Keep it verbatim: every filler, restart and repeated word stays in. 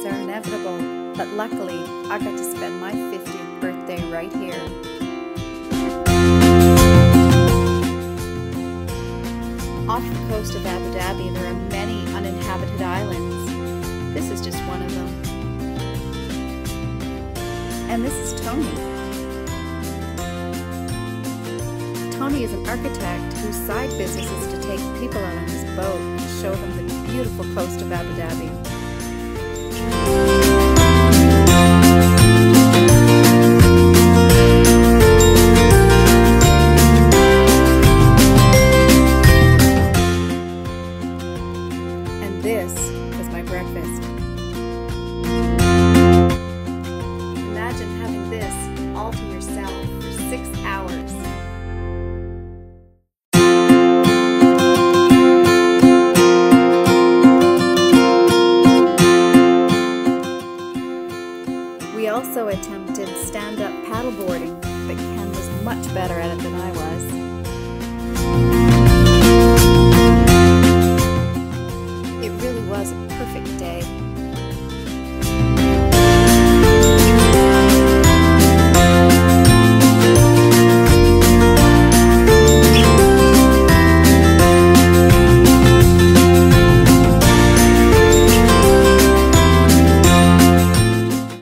are inevitable, but luckily I got to spend my fiftieth birthday right here. Off the coast of Abu Dhabi, there are many uninhabited islands. This is just one of them. And this is Tony. Tony is an architect whose side business is to take people out on his boat and show them the beautiful coast of Abu Dhabi. And this was my breakfast. Imagine having this all to yourself for six hours. We also attempted stand-up paddleboarding, but Ken was much better at it than I was. It really was a perfect day.